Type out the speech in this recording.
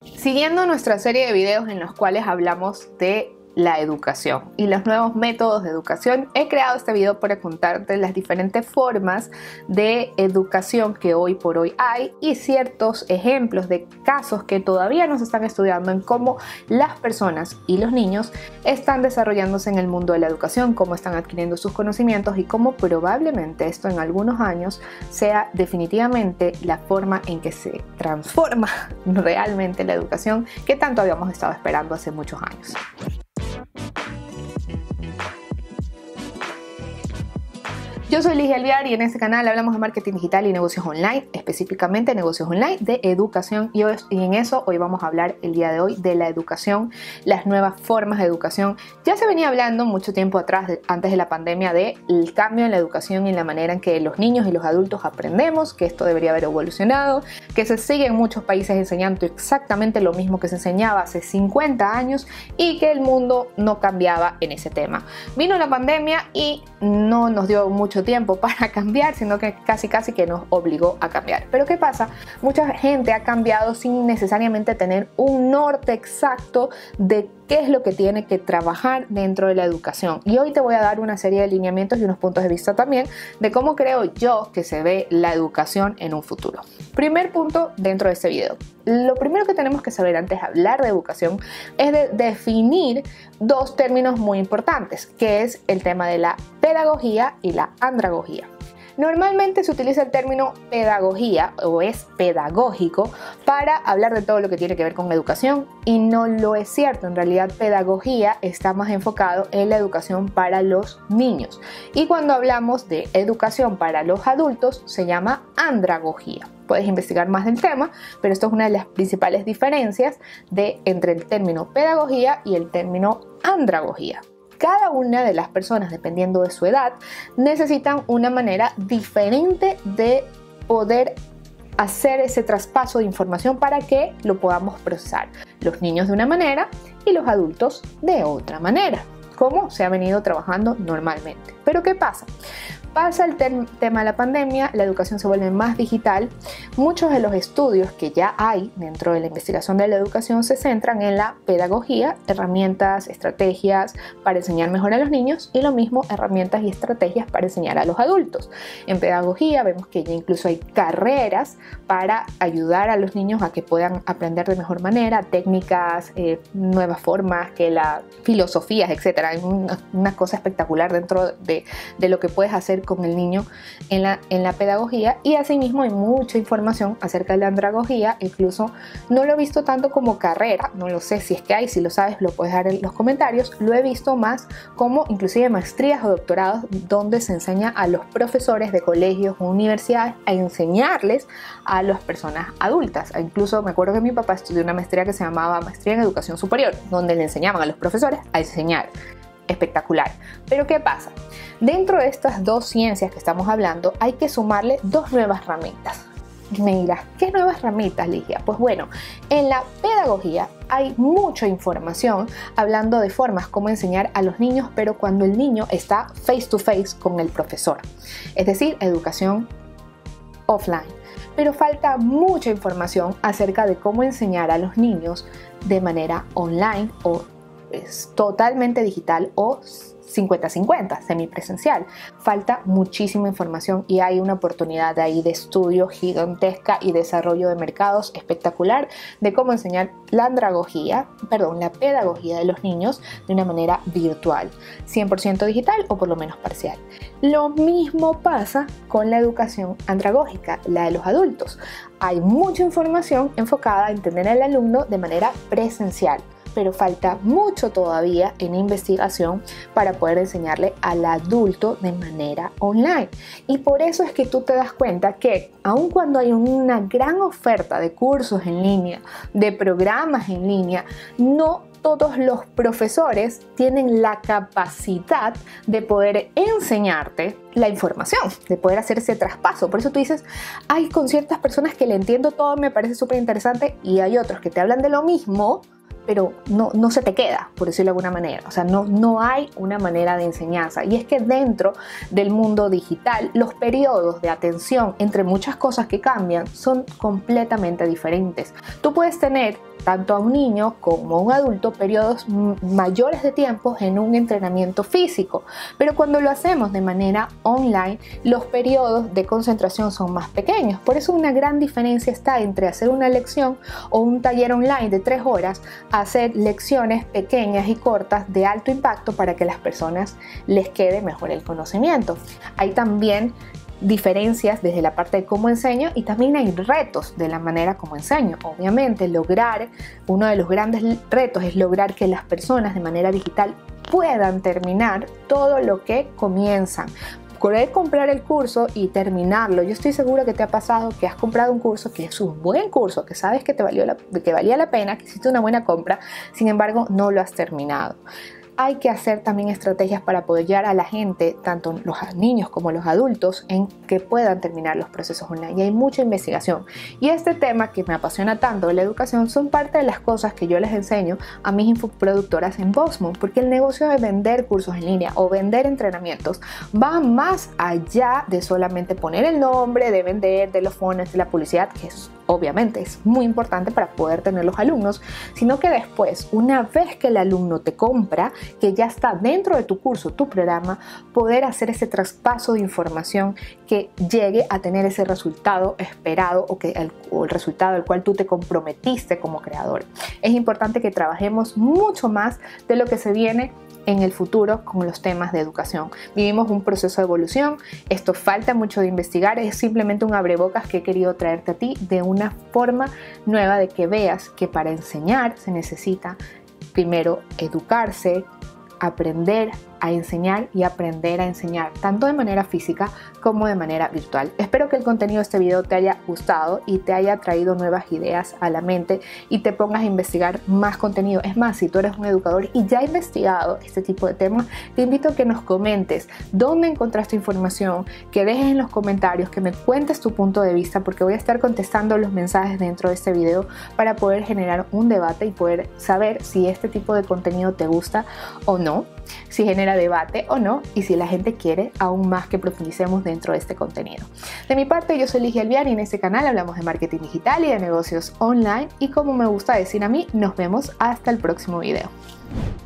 Siguiendo nuestra serie de videos en los cuales hablamos de la educación y los nuevos métodos de educación, he creado este video para contarte las diferentes formas de educación que hoy por hoy hay y ciertos ejemplos de casos que todavía no se están estudiando en cómo las personas y los niños están desarrollándose en el mundo de la educación, cómo están adquiriendo sus conocimientos y cómo probablemente esto en algunos años sea definitivamente la forma en que se transforma realmente la educación que tanto habíamos estado esperando hace muchos años. Yo soy Ligia Alviar y en este canal hablamos de marketing digital y negocios online, específicamente negocios online de educación y en eso hoy vamos a hablar el día de hoy de la educación, las nuevas formas de educación. Ya se venía hablando mucho tiempo atrás, antes de la pandemia, del cambio en la educación y en la manera en que los niños y los adultos aprendemos, que esto debería haber evolucionado, que se sigue en muchos países enseñando exactamente lo mismo que se enseñaba hace 50 años y que el mundo no cambiaba en ese tema. Vino la pandemia y no nos dio mucho tiempo para cambiar, sino que casi que nos obligó a cambiar. Pero ¿qué pasa? Mucha gente ha cambiado sin necesariamente tener un norte exacto de qué es lo que tiene que trabajar dentro de la educación. Y hoy te voy a dar una serie de lineamientos y unos puntos de vista también de cómo creo yo que se ve la educación en un futuro. Primer punto dentro de este video. Lo primero que tenemos que saber antes de hablar de educación es de definir dos términos muy importantes, que es el tema de la pedagogía y la andragogía. Normalmente se utiliza el término pedagogía o es pedagógico para hablar de todo lo que tiene que ver con educación y no lo es cierto. En realidad, pedagogía está más enfocado en la educación para los niños y cuando hablamos de educación para los adultos se llama andragogía. Puedes investigar más del tema, pero esto es una de las principales diferencias entre el término pedagogía y el término andragogía. Cada una de las personas, dependiendo de su edad, necesitan una manera diferente de poder hacer ese traspaso de información para que lo podamos procesar. Los niños de una manera y los adultos de otra manera, como se ha venido trabajando normalmente. Pero ¿qué pasa? Pasa el tema de la pandemia, la educación se vuelve más digital. Muchos de los estudios que ya hay dentro de la investigación de la educación se centran en la pedagogía, herramientas, estrategias para enseñar mejor a los niños y lo mismo herramientas y estrategias para enseñar a los adultos. En pedagogía vemos que ya incluso hay carreras para ayudar a los niños a que puedan aprender de mejor manera, técnicas, nuevas formas, que las filosofías, etc. Hay una cosa espectacular dentro de lo que puedes hacer con el niño en la pedagogía y asimismo hay mucha información acerca de la andragogía. Incluso no lo he visto tanto como carrera, no lo sé si es que hay, si lo sabes lo puedes dar en los comentarios. Lo he visto más como inclusive maestrías o doctorados donde se enseña a los profesores de colegios o universidades a enseñarles a las personas adultas. Incluso me acuerdo que mi papá estudió una maestría que se llamaba Maestría en Educación Superior, donde le enseñaban a los profesores a enseñar. Espectacular. Pero ¿qué pasa? Dentro de estas dos ciencias que estamos hablando hay que sumarle dos nuevas herramientas. Me dirás, ¿qué nuevas herramientas, Ligia? Pues bueno, en la pedagogía hay mucha información hablando de formas como enseñar a los niños, pero cuando el niño está face to face con el profesor. Es decir, educación offline. Pero falta mucha información acerca de cómo enseñar a los niños de manera online o totalmente digital o 50-50, semipresencial. Falta muchísima información y hay una oportunidad ahí de estudio gigantesca y desarrollo de mercados espectacular de cómo enseñar la pedagogía de los niños de una manera virtual, 100% digital o por lo menos parcial. Lo mismo pasa con la educación andragógica, la de los adultos. Hay mucha información enfocada a entender al alumno de manera presencial, pero falta mucho todavía en investigación para poder enseñarle al adulto de manera online. Y por eso es que tú te das cuenta que aun cuando hay una gran oferta de cursos en línea, de programas en línea, no todos los profesores tienen la capacidad de poder enseñarte la información, de poder hacer ese traspaso. Por eso tú dices, hay con ciertas personas que le entiendo todo, me parece súper interesante, y hay otros que te hablan de lo mismo, pero no se te queda, por decirlo de alguna manera. O sea, no hay una manera de enseñanza. Y es que dentro del mundo digital, los periodos de atención, entre muchas cosas que cambian, son completamente diferentes. Tú puedes tener tanto a un niño como a un adulto periodos mayores de tiempo en un entrenamiento físico, pero cuando lo hacemos de manera online, los periodos de concentración son más pequeños. Por eso una gran diferencia está entre hacer una lección o un taller online de 3 horas a hacer lecciones pequeñas y cortas de alto impacto para que las personas les quede mejor el conocimiento. Hay también diferencias desde la parte de cómo enseño y también hay retos de la manera como enseño. Obviamente uno de los grandes retos es lograr que las personas de manera digital puedan terminar todo lo que comienzan. Poder comprar el curso y terminarlo. Yo estoy segura que te ha pasado que has comprado un curso que es un buen curso, que sabes que valía la pena, que hiciste una buena compra, sin embargo no lo has terminado. Hay que hacer también estrategias para apoyar a la gente, tanto los niños como los adultos, en que puedan terminar los procesos online. Y hay mucha investigación. Y este tema que me apasiona tanto de la educación son parte de las cosas que yo les enseño a mis infoproductoras en Bossmom, porque el negocio de vender cursos en línea o vender entrenamientos va más allá de solamente poner el nombre, de vender, de los fondos, de la publicidad, que obviamente es muy importante para poder tener los alumnos, sino que después, una vez que el alumno te compra, que ya está dentro de tu curso, tu programa, poder hacer ese traspaso de información que llegue a tener ese resultado esperado o el resultado al cual tú te comprometiste como creador. Es importante que trabajemos mucho más de lo que se viene en el futuro con los temas de educación. Vivimos un proceso de evolución, esto falta mucho de investigar, es simplemente un abrebocas que he querido traerte a ti de una forma nueva de que veas que para enseñar se necesita primero educarse, aprender a enseñar y aprender a enseñar, tanto de manera física como de manera virtual. Espero que el contenido de este video te haya gustado y te haya traído nuevas ideas a la mente y te pongas a investigar más contenido. Es más, si tú eres un educador y ya has investigado este tipo de temas, te invito a que nos comentes dónde encontraste información, que dejes en los comentarios, que me cuentes tu punto de vista, porque voy a estar contestando los mensajes dentro de este video para poder generar un debate y poder saber si este tipo de contenido te gusta o no, si genera debate o no y si la gente quiere aún más que profundicemos dentro de este contenido. De mi parte, yo soy Ligia Alviar y en este canal hablamos de marketing digital y de negocios online y, como me gusta decir a mí, nos vemos hasta el próximo video.